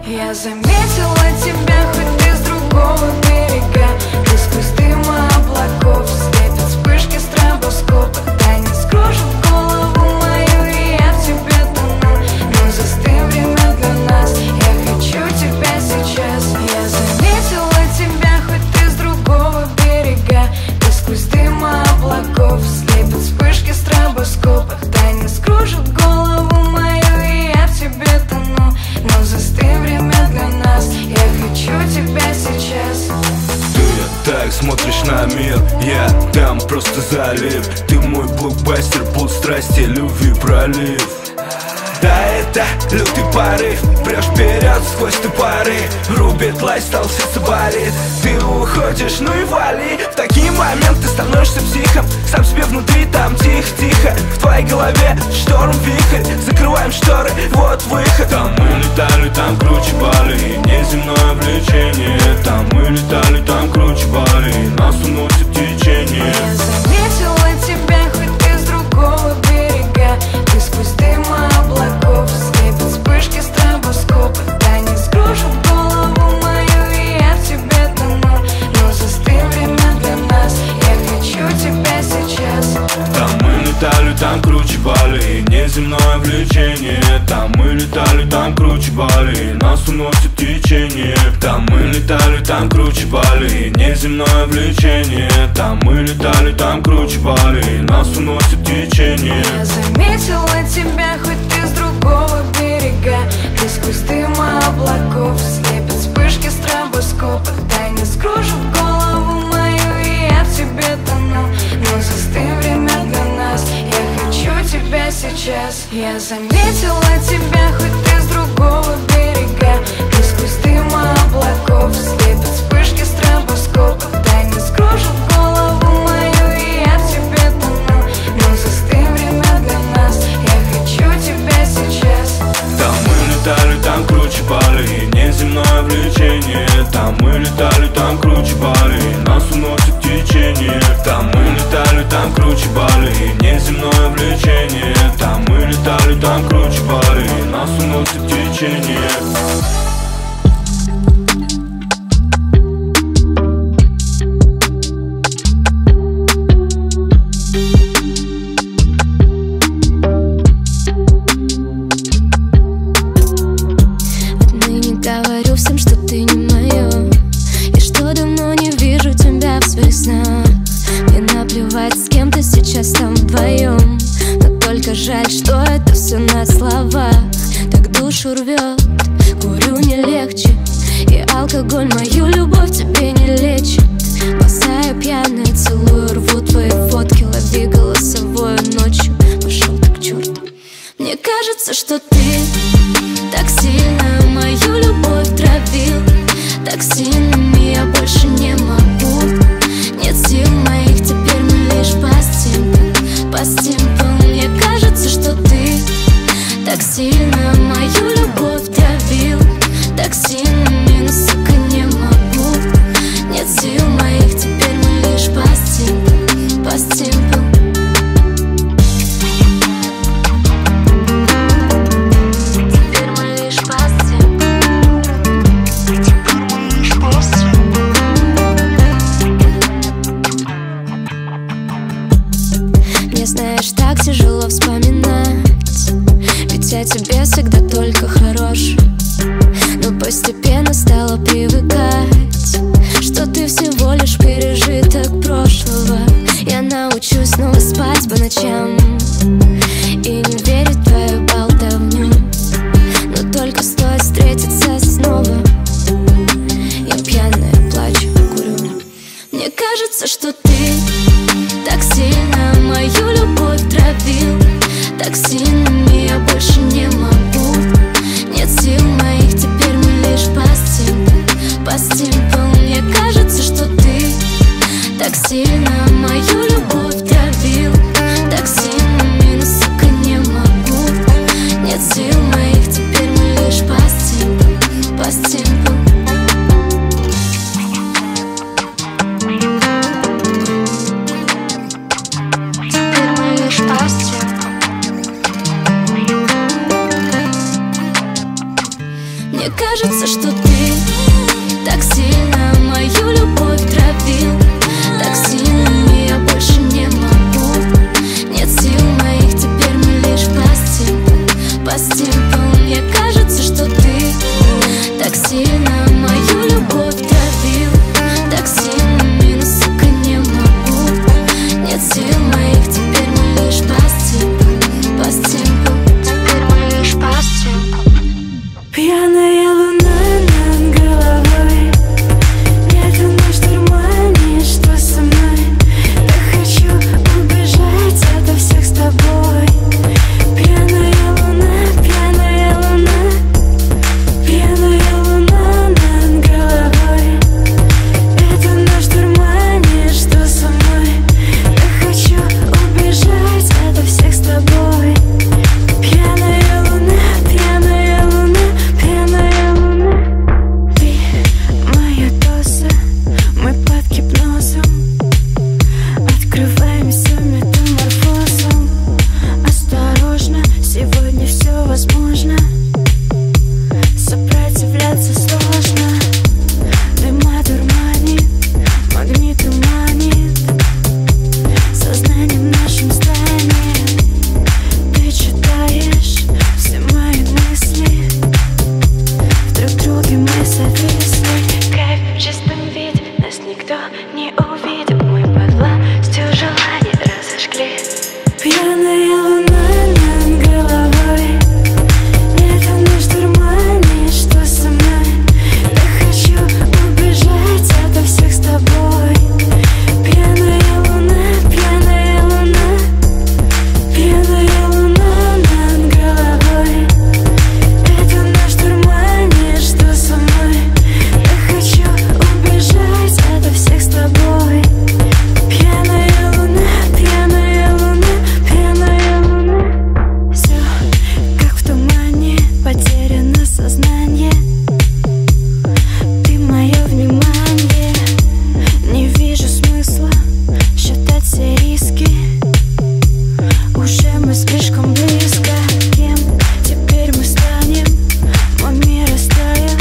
Я заметила тебя, хоть ты с другого берега. Ты сквозь дым облаков слепят вспышки стробоскопа. Тайны скружат голову мою, и я в тебе тону. Но застынь время для нас, я хочу тебя сейчас. Я заметила тебя, хоть ты с другого берега. Ты сквозь дым облаков слепят вспышки стробоскопа. Тайны скружат голову мою, и я в тебе тону. Но застынь время для нас, я хочу тебя сейчас. Ты так смотришь на мир, я там просто залив. Ты мой блокбастер, пол страсти, любви пролив. Да, это лютый порыв, прешь вперед сквозь топоры. Рубит лайфстайл, сердце болит. Ты уходишь, ну и вали. В такие моменты становишься психом. Сам себе внутри там тихо-тихо. В твоей голове шторм, вихрь. Закрываем шторы, вот выход. Там мы летали, там круче Бали. Неземное влечение. Там мы летали, там круче Бали. Нас уносит течение. Я заметила тебя, хоть ты с другого берега. Ты сквозь дым облаков слепят вспышки стробоскопа. Тайны скружат голову мою, и я в тебе тону. Но застынь время для нас, я хочу тебя сейчас. Там мы летали, там круче Бали. Неземное влечение. Там мы летали, там круче Бали. Нас уносит течение. Там мы летали, там круче Бали. Неземное влечение. Там мы летали, там круче Бали. Нас уносит течение. Я заметила тебя, хоть ты с другого берега. Ты сквозь дым облаков слепят вспышки стробоскопа. Тайны скружат голову мою, и я в тебе тону. Но застынь время для нас, я хочу тебя сейчас. Я заметила тебя, хоть ты с другого берега. Ты сквозь дым облаков слепят вспышки стробоскопа. Тайны скружат голову мою, и я в тебе тону. Но застынь время для нас, я хочу тебя сейчас. Там мы летали, там круче Бали. Неземное влечение. Там мы летали, там круче Бали. Нас уносит течение. Там мы летали, там круче Бали. Неземное влечение. Там мы летали, там круче Бали. Нас уносит течение. Отныне говорю всем, что ты не моё, и что давно не вижу тебя в своих снах. Мне наплевать, с кем ты сейчас там вдвоем, но только жаль, что это все на словах. Так душу рвет, курю не легче, и алкоголь мою любовь тебе не лечит. Босая пьяная, целую, рву твои фотки, лови голосовое ночью. Пошел ты к черту. Мне кажется, что ты так сильно мою любовь травил. Так сильными я больше не могу. Нет сил моих, теперь мы лишь по стимпу. Мне кажется, что ты так сильно мою любовь травил. Так сильными, но, сука, не могу. Нет сил моих, теперь мы лишь по стимпу. Мне кажется, что ты так сильно мою любовь травил, так сильно я больше не могу. Нет сил моих, теперь мы лишь по стимпу. Мне кажется, что ты так сильно мою любовь травил, так сильно минус, сука, не могу. Нет сил моих, теперь мы лишь по стимпу. Теперь мы лишь по стимпу. Пьяная луна над головой, это наш нормальный, что со мной. Так хочу убежать ото всех с тобой. Пьяная луна, пьяная луна, пьяная луна над головой, это наш нормальный, что со мной. Так хочу убежать ото всех с тобой. Пьяная луна, пьяная луна, пьяная луна. Ты моя доза, мы под гипнозом, открываемся метаморфозом. Осторожно, сегодня все возможно, сопротивляться сложно. Дыма дурманит, магниты манит, сознанием нашим станет. Ты читаешь все мои мысли, в друг друге мы зависли. Кайф в чистом виде, нас никто не увидит. Мы под властью желаний разожгли. Пьяная луна над головой, это наш нормальный, что со мной. Так хочу убежать ото всех с тобой. Пьяная луна, пьяная луна, пьяная луна над головой, это наш нормальный, что со мной. Так хочу убежать ото всех с тобой. Пьяная луна, пьяная луна, пьяная луна. Все как в тумане, потеряно сознание. Ты мое внимание, не вижу смысла считать все риски. Уже мы слишком близко. Кем теперь мы станем? Мой мир растаял,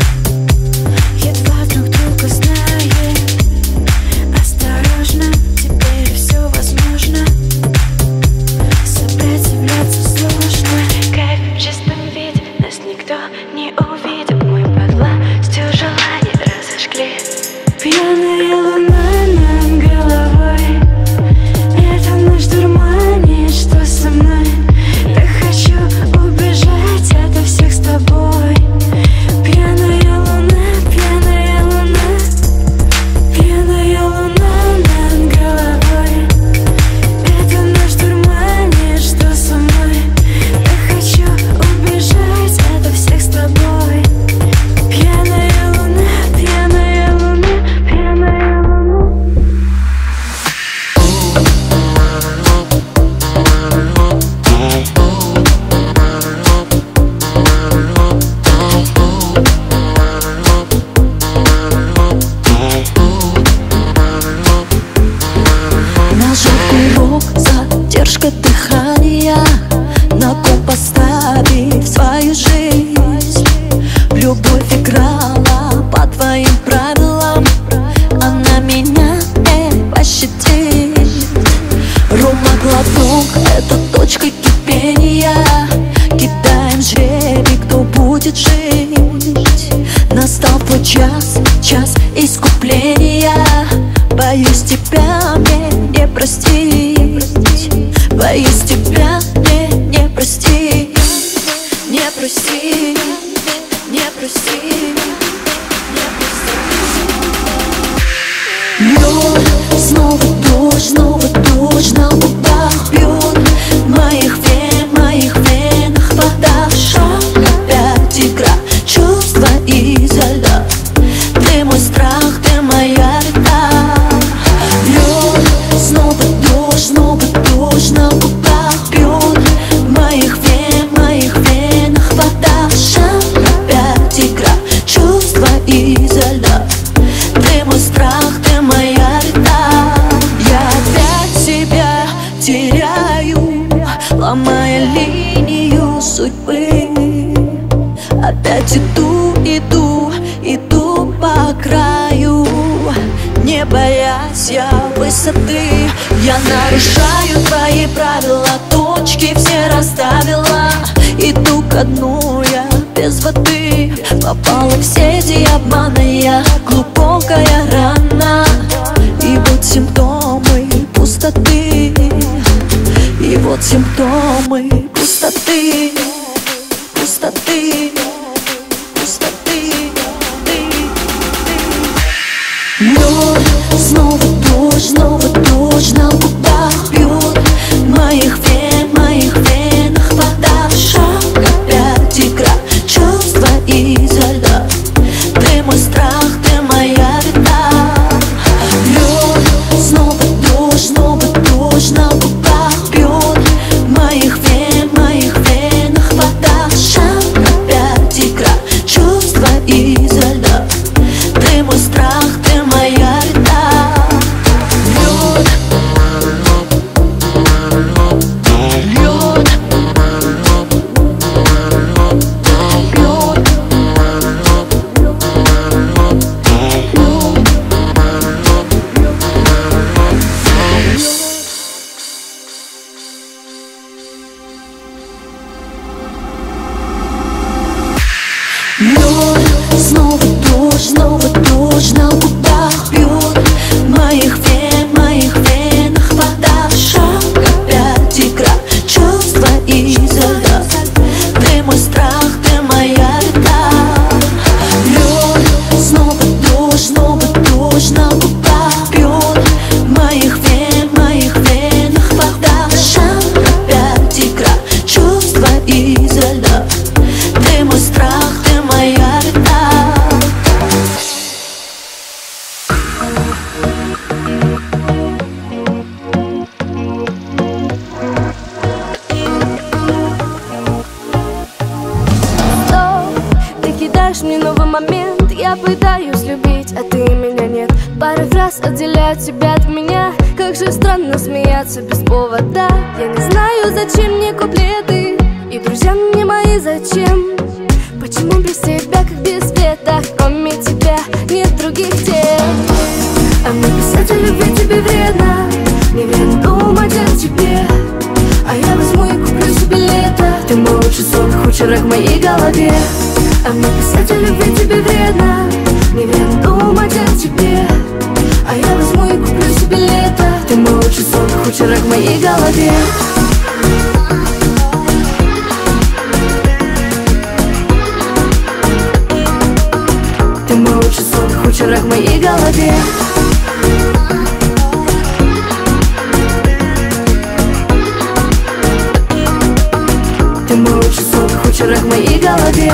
едва друг друга знаем. Осторожно, теперь все возможно, сопротивляться сложно. Кайф в чистом виде, нас никто не увидит. Мы под властью желаний разожгли. Пьяная луна над головой, это наш нормальный, что со мной. Так хочу убежать ото всех с тобой. Пьяная луна, пьяная луна, пьяная луна над головой, это наш нормальный, что со мной. Так хочу убежать ото всех с тобой. Пьяная луна, пьяная луна, пьяная луна. На жёлтый круг задержка дыхания, на кон поставив свою жизнь. Любовь играла по твоим правилам, она меня не пощадит. Рома глоток — это точка кипения, кидаем жребий, кто будет жить. Настал твой час, час искупления. Боюсь тебя мне не простить, боюсь тебя мне не простить, не простить, не простить, не простить. Лед, снова дождь на губах бьет, в моих венах вода. Шаг, опять игра, чувства изо льда. Ты мой страх, ты моя река. Лед, снова дождь на губах бьет, в моих венах вода. Шаг, опять игра, опять иду, иду, иду по краю, не боясь я высоты. Я нарушаю твои правила, точки все расставила. Иду ко дну я без воды, попала в сети обмана я, глубокая рана. И вот симптомы пустоты, и вот симптомы пустоты, пустоты, пустоты. Лед, снова дождь на губах бьет, моих венах вода в шаг. Опять игра, чувства изо льда, ты мой страх, ты моя беда. Лед, снова дождь на губах бьет, моих венах вода в шаг. Опять игра, чувства изо льда, ты мой страх, ты моя беда. Лед, снова дождь на губах бьет, моих венах вода в шаг. Опять игра, чувства изо льда, ты мой страх, ты моя беда. Лед, снова дождь на губах бьет, моих венах вода в шаг. Опять игра, чувства изо льда, ты мой страх, ты моя беда. Ты кидаешь мне новый момент, я пытаюсь любить, а ты меня нет. Пару раз отделяют тебя от меня, как же странно смеяться без повода. Я не знаю, зачем мне куплеты, и друзья мне мои зачем. Почему без тебя, как без света, кроме тебя нет других тем. А мне писать о любви тебе вредно, не вредно думать о тебе. А я возьму и куплю себе лето, ты мой лучший сон, кучерок в моей голове. А мне писать о любви тебе вредно, не вредно думать о тебе. А я возьму и куплю себе лето, ты мой лучший сон, кучерок в моей голове. Ты мой лучший сон, кучерок в моей голове. Ты мой лучший сон, кучерок в моей голове.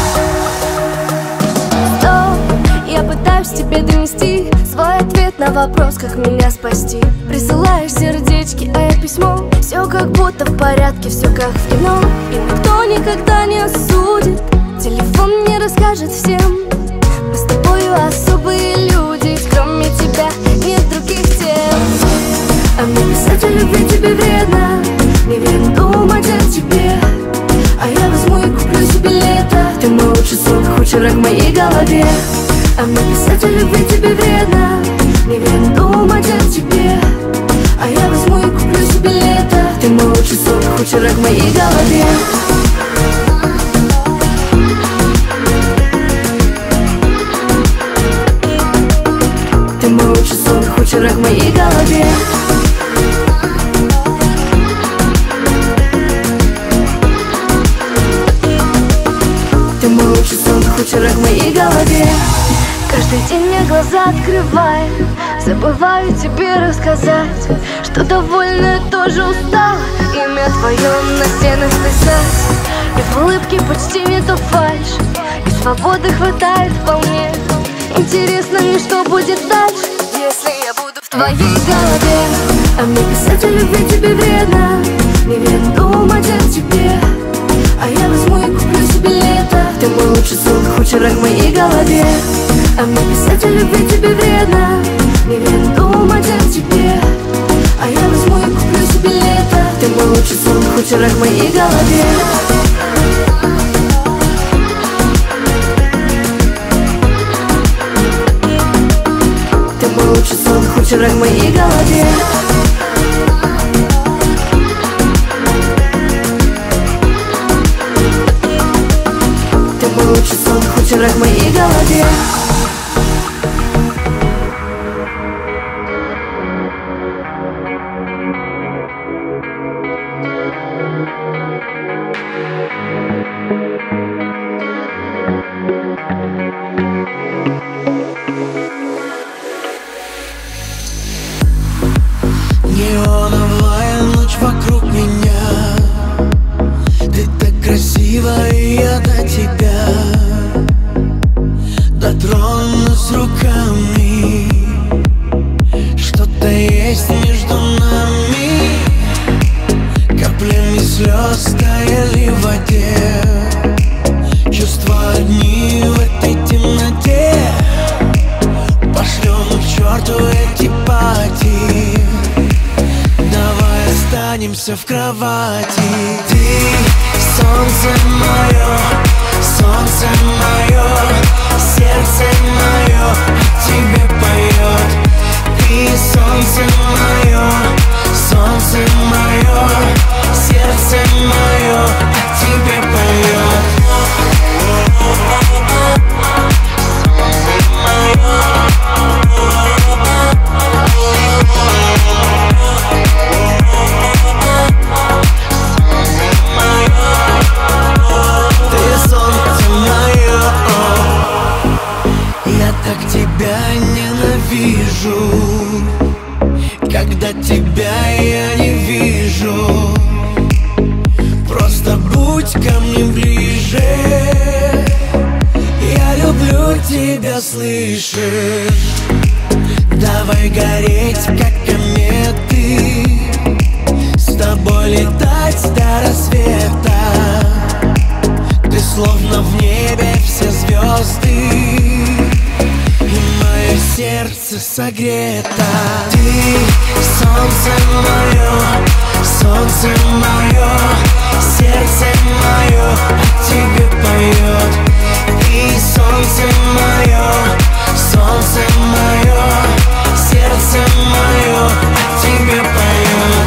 Я пытаюсь тебе донести свой ответ на вопрос, как меня спасти. Присылаешь сердечки, а я письмо. Все как будто в порядке, все как в кино. И никто никогда не осудит, телефон не расскажет всем. Мы с тобою особые люди, кроме тебя нет других тем. А мне писать о любви тебе вредно, не вредно думать о тебе. А я возьму и куплю себе лето, ты мой лучший сон, кучерок в моей голове. А мне писать о любви тебе вредно, не вредно думать о тебе. А я возьму и куплю себе лето, ты мой лучший сон, кучерок в моей голове. Ты мой лучший сон, кучерок в моей голове. Ты мой лучший сон, кучерок в моей голове. Каждый день я глаза открываю, забываю тебе рассказать, что довольно тоже устала имя твое на стенах писать. И в улыбке почти нету фальши, и свободы хватает вполне. Интересно мне, что будет дальше, если я буду в твоей голове. А мне писать о любви тебе вредно, не вредно думать о тебе. А я возьму и куплю себе лето, ты мой лучший сон, кучерок в моей голове. А мне писать о любви тебе вредно, не вредно думать о тебе. А я возьму и куплю себе лето, ты мой лучший сон, кучерок в моей голове. кучерок в моей голове. Ты мой лучший сон, кучерок в моей голове. Неоновая ночь вокруг меня, ты так красива, и я до тебя дотронусь руками. Что-то есть между нами, каплями слез таяли в воде. Чувства одни в этой темноте, пошлем к черту эти пати. Давай останемся в кровати. Ты солнце мое, сердце мое о тебе поет. Ты солнце мое, сердце мое о тебе поет. Когда тебя я не вижу, просто будь ко мне ближе. Я люблю тебя, слышишь? Давай гореть, как кометы, с тобой летать до рассвета. Ты словно в небе все звезды, сердце согрето. Ты солнце мое, сердце мое о тебе поет. Ты солнце мое, сердце мое о тебе поет.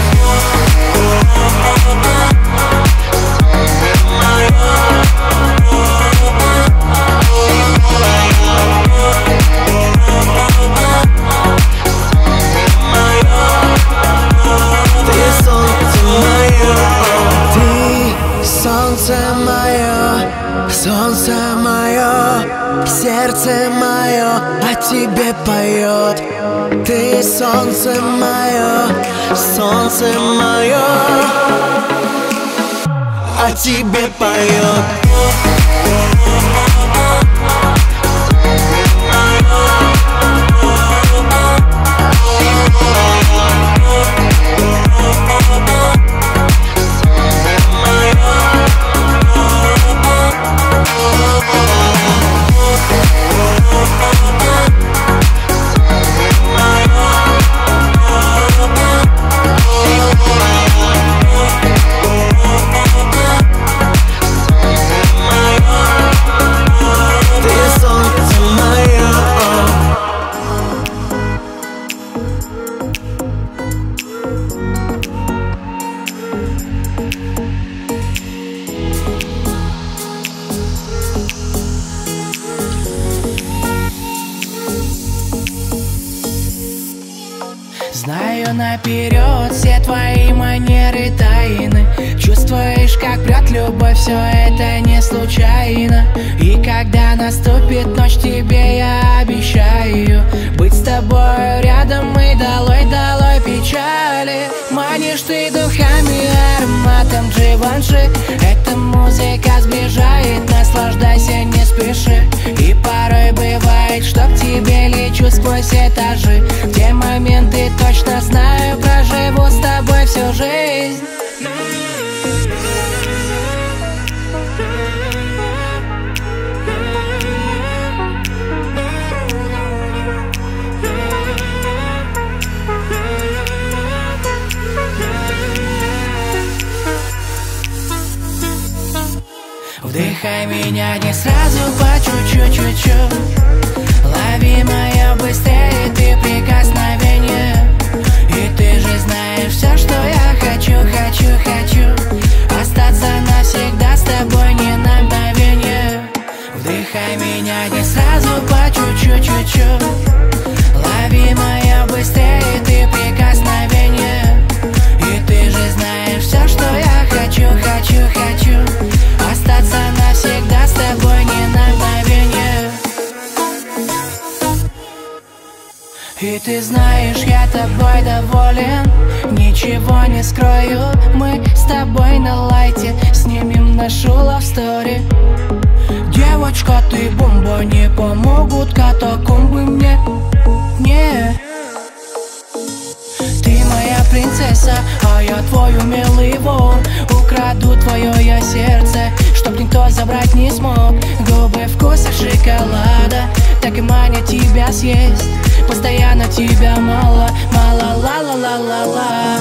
Солнце мое, сердце мое о тебе поет. Ты солнце мое, о тебе поет. Знаю наперед все твои манеры тайны. Чувствуешь, как прет любовь, все это не случайно. И когда наступит ночь, тебе я обещаю быть с тобой рядом и долой печали. Манишь ты духами, ароматом Givenchy. Эта музыка сближает, наслаждайся, не спеши. И порой бывает, что к тебе лечу сквозь этажи. В те моменты точно знаю, проживу с тобой всю жизнь. Вдыхай меня не сразу, по чуть-чуть. Лови мое быстрее ты прикосновение. же знаешь все, что я хочу, хочу, хочу остаться навсегда с тобой, не на мгновение. Вдыхай меня не сразу, по чуть-чуть, чуть-чуть. Лови моё быстрее ты прикосновение. И ты же знаешь все, что я хочу, хочу, хочу остаться навсегда с тобой, не на мгновение. И ты знаешь, я тобой доволен, ничего не скрою. Мы с тобой на лайте снимем нашу love story. Девочка, ты бомба, не помогут катакомбы мне, не. Ты моя принцесса, а я твой умелый вор. Украду твое я сердце, чтоб никто забрать не смог. Губы вкуса шоколада, так и манят тебя съесть. Постоянно тебя мало, мало, ла-ла-ла-ла-ла.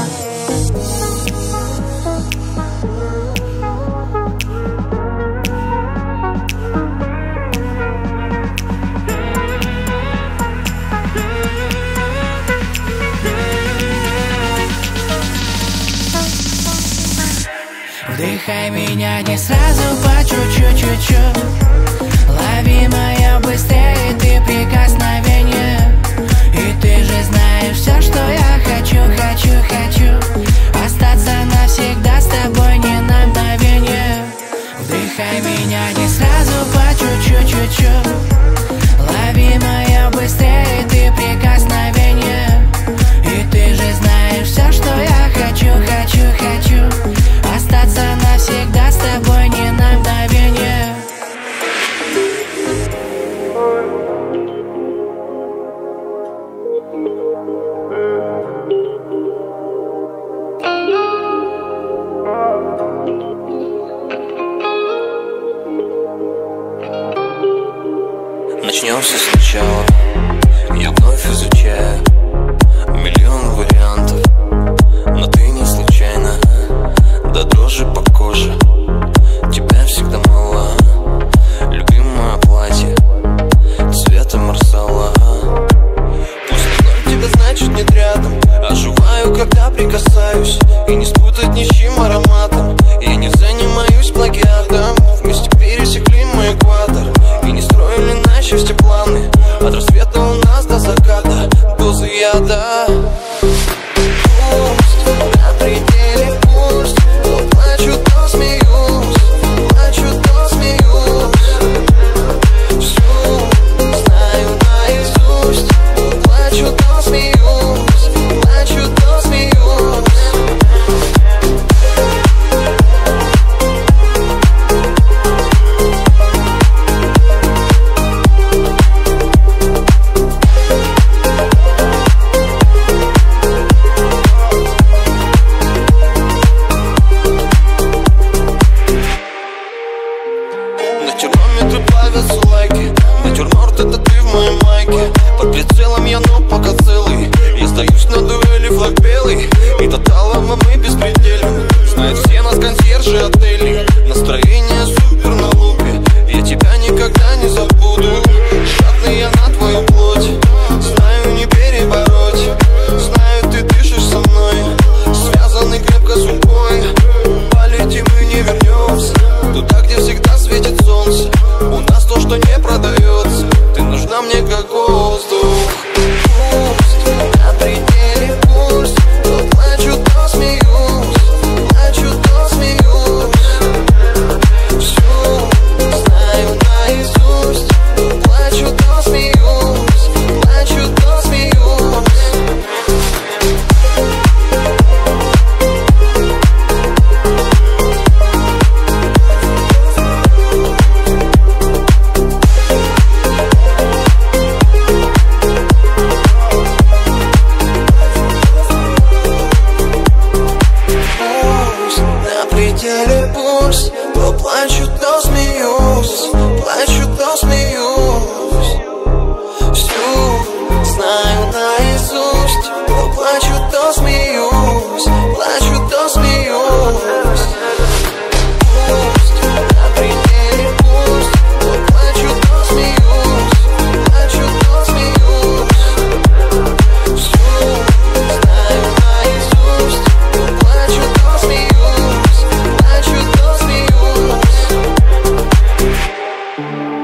Вдыхай меня не сразу, по чуть-чуть, чуть-чуть. Лови моё быстрее ты прикосновение. И ты же знаешь все, что я хочу, хочу, хочу остаться навсегда с тобой, не на мгновение. Вдыхай меня не сразу, по чуть-чуть, чуть-чуть. Лови моё быстрее ты прикосновение. И ты же знаешь все, что я хочу, хочу, хочу остаться навсегда с тобой, не на мгновение. Начнем все сначала. Я вновь изучаю миллион вариантов, но ты не случайно, до дрожи по коже. Тебя всегда мало. Любимое платье цвета марсала. Пусть не знаю тебя, значит нет рядом. Оживаю, когда прикасаюсь, и не спутать ни с чьим ароматом. Я не занимаюсь плагиатом. Вместе пересекли мы экватор и не строили на счастье планы. От рассвета у нас до заката дозы яда. Пусть на пределе, пусть то плачу, то смеюсь, плачу, то смеюсь. Всю знаю наизусть, то плачу, то смеюсь, плачу, то смеюсь. Натюрморт это ты в моей майке. Под прицелом я, но пока целый. Я сдаюсь на дуэли, флаг белый. И тоталом мы беспределим. Знают все нас консьержи отелей. Настроение супер на лупе. Я тебя никогда не забуду. Жадный я на твою плоть. Знаю, не перебороть. Знаю, ты дышишь со мной. Связаны крепко судьбой. Полетим и не вернемся туда, где всегда светит солнце. У нас то, что не продается. Ты нужна мне как воздух. Пусть на пределе, пусть то плачу, то смеюсь, плачу, то смеюсь. Всю знаю наизусть, то плачу, то смеюсь, плачу, то смеюсь.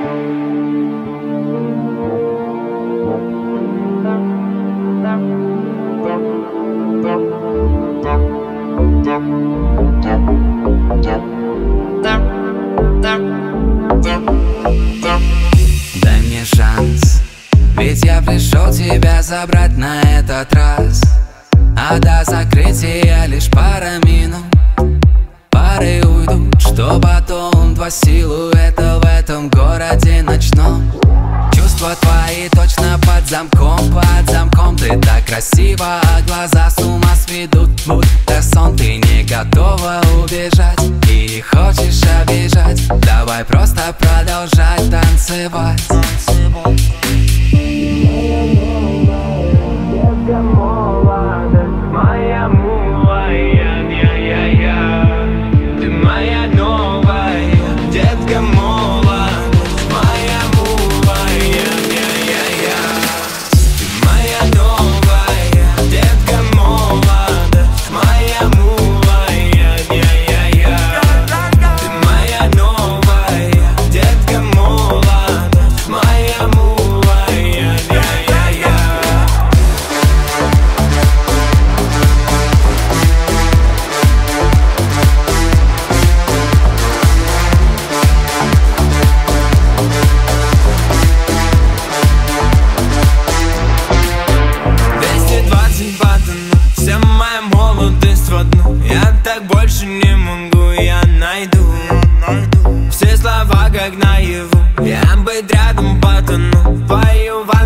Дай мне шанс, ведь я пришел тебя забрать на этот раз. А до закрытия лишь пара минут. Пары уйдут, что потом два силуэта в этом городе ночном. Чувства твои точно под замком ты так красиво, а глаза с ума сведут, будто сон. Ты не готова убежать и не хочешь обижать. Давай просто продолжать танцевать. Моя милая, ты моя новая детка молодость, моя милая, ты моя новая детка молодость, моя милая, ты моя новая детка молодость, моя милая. Вся моя молодость в одну. Я так больше не могу, я найду все слова как наяву. Я быть рядом потону, воевать